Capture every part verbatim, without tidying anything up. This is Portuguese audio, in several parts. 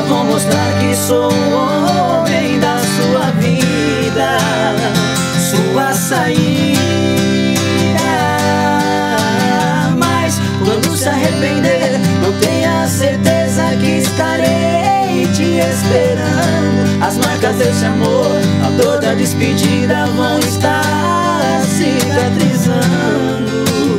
vou mostrar que sou o homem da sua vida, sua saída. Mas quando se arrepender, não tenha certeza que estarei te esperando. As marcas desse amor, a dor da despedida vão estar cicatrizando.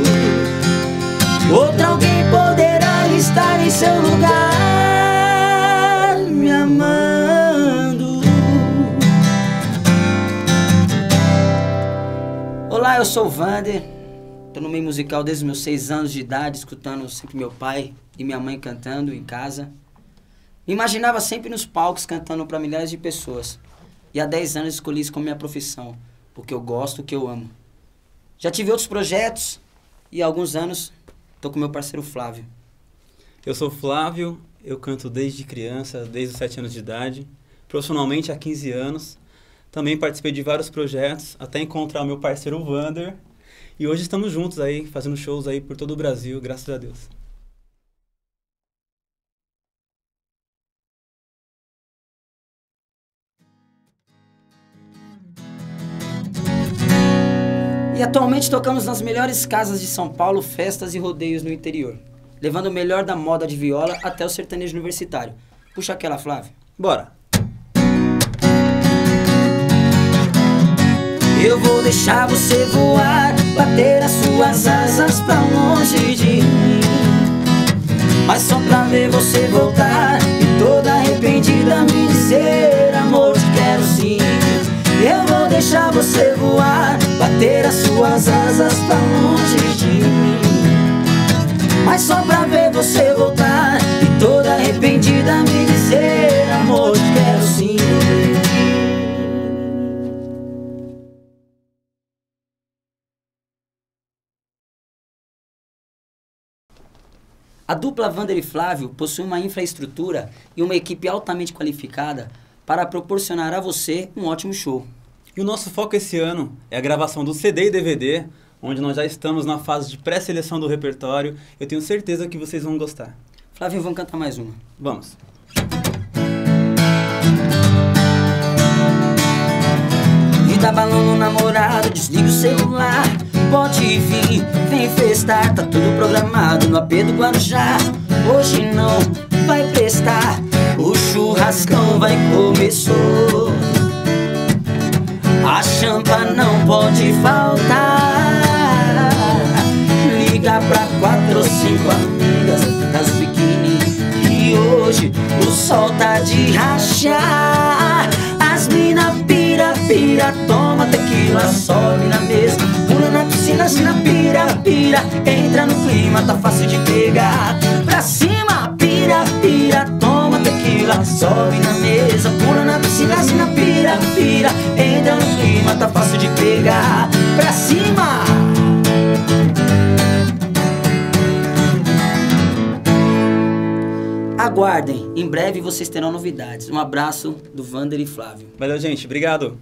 Outro alguém poderá estar em seu lugar, me amando. Olá, eu sou o Vander. Tô no meio musical desde os meus seis anos de idade, escutando sempre meu pai e minha mãe cantando em casa. Me imaginava sempre nos palcos cantando para milhares de pessoas. E há dez anos escolhi isso como minha profissão, porque eu gosto do que eu amo. Já tive outros projetos e há alguns anos tô com meu parceiro Flávio. Eu sou Flávio, eu canto desde criança, desde os sete anos de idade, profissionalmente há quinze anos. Também participei de vários projetos, até encontrar o meu parceiro Vander. E hoje estamos juntos aí, fazendo shows aí por todo o Brasil, graças a Deus. E atualmente tocamos nas melhores casas de São Paulo, festas e rodeios no interior, levando o melhor da moda de viola até o sertanejo universitário. Puxa aquela, Flávio. Bora! Eu vou deixar você voar, bater as suas asas pra longe de mim, mas só pra ver você voltar e toda arrependida me dizer: amor, te quero sim. Eu vou deixar você voar, bater as suas asas pra longe de mim, mas só pra ver você voltar e toda arrependida me dizer: amor, te quero sim. A dupla Vander e Flávio possui uma infraestrutura e uma equipe altamente qualificada para proporcionar a você um ótimo show. E o nosso foco esse ano é a gravação do C D e D V D, onde nós já estamos na fase de pré-seleção do repertório. Eu tenho certeza que vocês vão gostar. Flávio, vamos cantar mais uma. Vamos. Vida balão no namorado, desliga o celular. Pode vir, vem festar, tá tudo programado no A P do Guarujá. Hoje não vai prestar, o churrascão vai começou. A champa não pode faltar. Liga pra quatro ou cinco amigas das biquíni, e hoje o sol tá de rachar. As mina pira, pira, toma tequila, sobe na mesa, pula na piscina, assim na pira, pira, entra no clima, tá fácil de pegar. Pra cima, pira, pira, toma tequila, sobe na mesa, pula na piscina, assim na pira, pira, entra no clima, tá fácil de pegar. Pra cima! Aguardem, em breve vocês terão novidades. Um abraço do Vander e Flávio. Valeu, gente. Obrigado.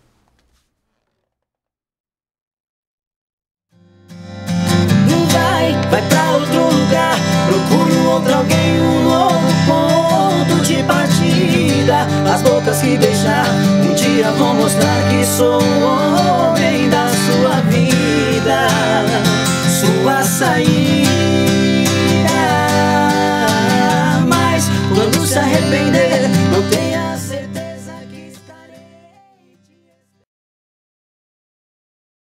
Vai, vai pra outro lugar, procure um outro alguém, um novo ponto de partida. As bocas que beijar, um dia vão mostrar que sou o homem da sua vida, sua saída. Mas quando se arrepender,